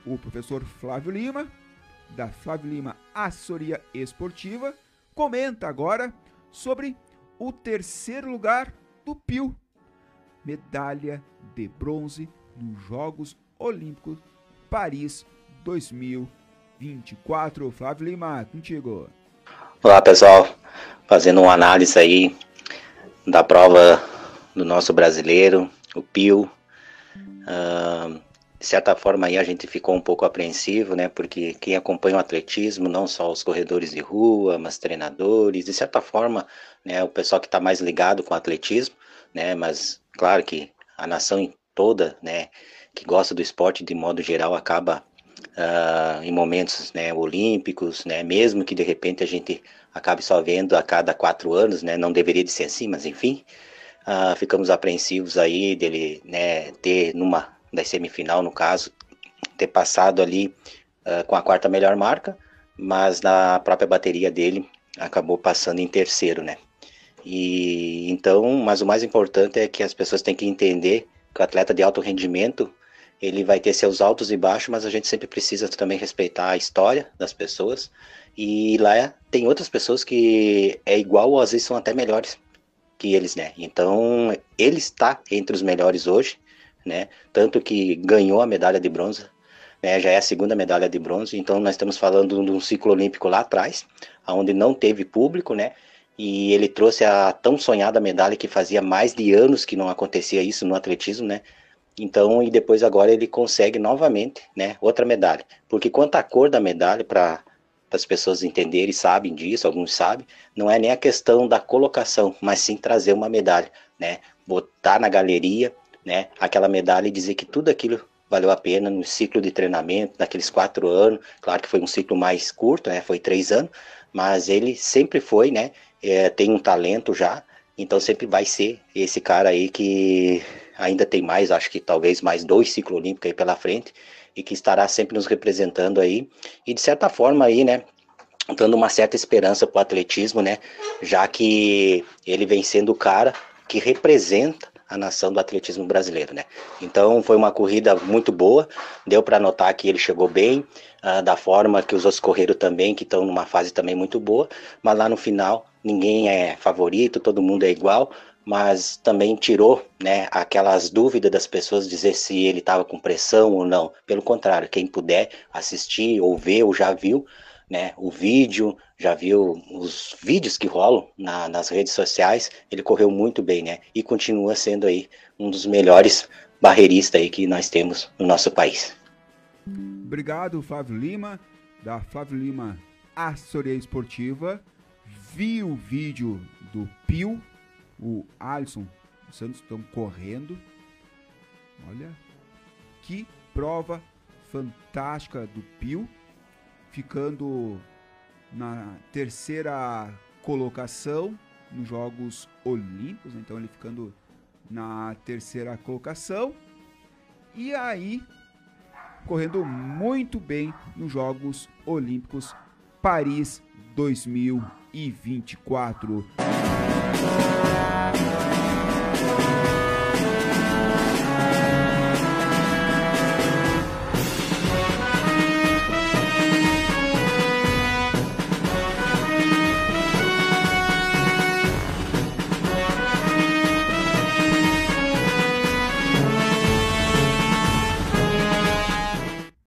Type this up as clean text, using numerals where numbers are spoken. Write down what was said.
o professor Flávio Lima, da Flávio Lima Assessoria Esportiva, comenta agora sobre o terceiro lugar do PIU, medalha de bronze nos Jogos Olímpicos Paris 2024. Flávio Lima, contigo. Olá, pessoal, fazendo uma análise aí da prova do nosso brasileiro, o PIU. De certa forma aí a gente ficou um pouco apreensivo, né, porque quem acompanha o atletismo, não só os corredores de rua, mas treinadores, de certa forma, né, o pessoal que está mais ligado com o atletismo, né, mas claro que a nação toda, né, que gosta do esporte de modo geral acaba em momentos, né, olímpicos, né, mesmo que de repente a gente acabe só vendo a cada 4 anos, né, não deveria de ser assim, mas enfim, ficamos apreensivos aí dele, né, ter numa da semifinal, no caso, ter passado ali com a quarta melhor marca, mas na própria bateria dele acabou passando em terceiro, né. E então, mas o mais importante é que as pessoas têm que entender que o atleta de alto rendimento, ele vai ter seus altos e baixos, mas a gente sempre precisa também respeitar a história das pessoas, e lá tem outras pessoas que é igual ou às vezes são até melhores que eles, né, então ele está entre os melhores hoje, né, tanto que ganhou a medalha de bronze, né, já é a segunda medalha de bronze, então nós estamos falando de um ciclo olímpico lá atrás, onde não teve público, né, e ele trouxe a tão sonhada medalha que fazia mais de anos que não acontecia isso no atletismo, né, então, e depois agora ele consegue novamente, né, outra medalha, porque quanto à cor da medalha, para as pessoas entenderem, sabem disso, alguns sabem, não é nem a questão da colocação, mas sim trazer uma medalha, né, botar na galeria, né, aquela medalha e dizer que tudo aquilo valeu a pena no ciclo de treinamento, naqueles 4 anos, claro que foi um ciclo mais curto, né, foi 3 anos, mas ele sempre foi, né, tem um talento já, então sempre vai ser esse cara aí que ainda tem mais, acho que talvez mais 2 ciclos olímpicos aí pela frente, e que estará sempre nos representando aí, e de certa forma aí, né, dando uma certa esperança para o atletismo, né, já que ele vem sendo o cara que representa a nação do atletismo brasileiro, né. Então foi uma corrida muito boa, deu para notar que ele chegou bem, da forma que os outros correram também, que estão numa fase também muito boa, mas lá no final ninguém é favorito, todo mundo é igual, mas também tirou, né, aquelas dúvidas das pessoas dizer se ele estava com pressão ou não. Pelo contrário, quem puder assistir ou ver ou já viu, né, o vídeo, já viu os vídeos que rolam nas redes sociais, ele correu muito bem, né, e continua sendo aí um dos melhores barreiristas aí que nós temos no nosso país. Obrigado, Flávio Lima, da Flávio Lima Assessoria Esportiva. Vi o vídeo do PIU, o Alisson e o Santos estão correndo. Olha que prova fantástica do PIU, ficando na terceira colocação nos Jogos Olímpicos, então ele ficando na terceira colocação, e aí correndo muito bem nos Jogos Olímpicos Paris 2024.